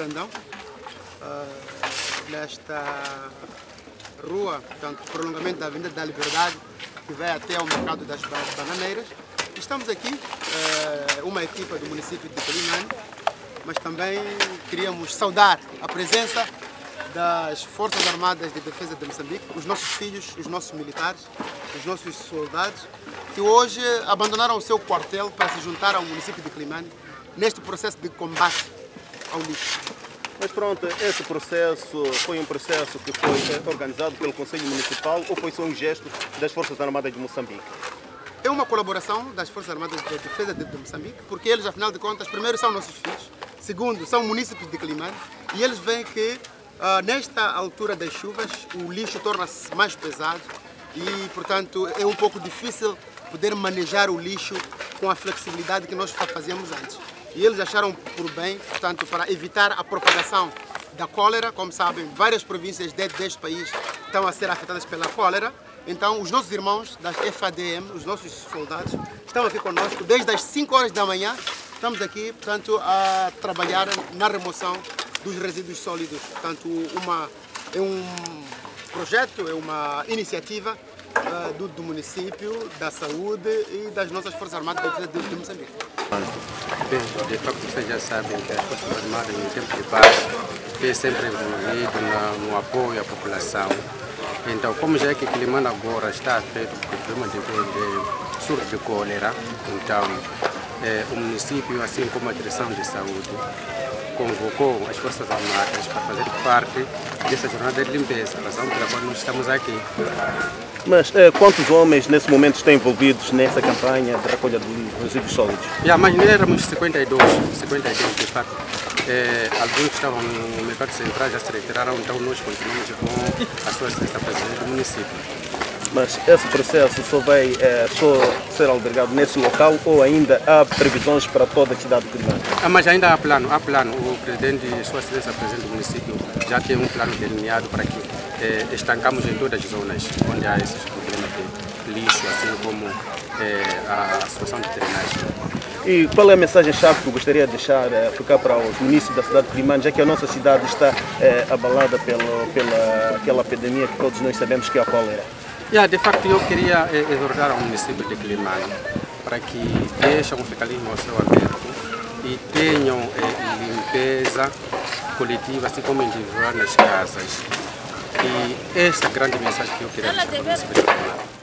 Brandão, nesta rua, portanto, prolongamento da Avenida da Liberdade, que vai até ao mercado das Bananeiras. Estamos aqui, uma equipa do município de Quelimane, mas também queríamos saudar a presença das Forças Armadas de Defesa de Moçambique, os nossos filhos, os nossos militares, os nossos soldados, que hoje abandonaram o seu quartel para se juntar ao município de Quelimane neste processo de combate ao lixo. Mas pronto, esse processo foi um processo que foi organizado pelo Conselho Municipal ou foi só um gesto das Forças Armadas de Moçambique? É uma colaboração das Forças Armadas de Defesa de Moçambique, porque eles, afinal de contas, primeiro são nossos filhos, segundo, são munícipes de Quelimane, e eles veem que nesta altura das chuvas o lixo torna-se mais pesado e, portanto, é um pouco difícil poder manejar o lixo com a flexibilidade que nós fazíamos antes. E eles acharam por bem, portanto, para evitar a propagação da cólera. Como sabem, várias províncias deste país estão a ser afetadas pela cólera. Então, os nossos irmãos das FADM, os nossos soldados, estão aqui conosco desde as 5 horas da manhã. Estamos aqui, portanto, a trabalhar na remoção dos resíduos sólidos. Portanto, é um projeto, é uma iniciativa do município, da saúde e das nossas Forças Armadas de Moçambique. Bem, de facto vocês já sabem que as Forças Armadas no tempo de paz é sempre envolvido no apoio à população. Então, como já é que Quelimane agora está afeto por problema de surto de cólera, então o município, assim como a direção de saúde, convocou as Forças Armadas para fazer parte dessa jornada de limpeza, razão pela qual nós estamos aqui. Mas quantos homens nesse momento estão envolvidos nessa campanha de recolha de resíduos sólidos? Mas nós éramos 52 de facto. Alguns que estavam no mercado central já se retiraram, então nós continuamos com a sua assistência presidente do município. Mas esse processo só vai só ser albergado nesse local ou ainda há previsões para toda a cidade de Quelimane? Mas ainda há plano. O presidente e sua assistência presidente do município já tem um plano delineado para que estancamos em todas as zonas onde há esses problemas de lixo, assim como a situação de drenagem. E qual é a mensagem-chave que eu gostaria de deixar ficar para os munícipes da cidade de Quelimane, já que a nossa cidade está abalada pela aquela epidemia que todos nós sabemos que é a cólera? De facto, eu queria exortar ao município de Quelimane para que deixem o fecalismo ao céu aberto e tenham limpeza coletiva, assim como individual nas casas. E esta é a grande mensagem que eu queria deixar para o município de Quelimane.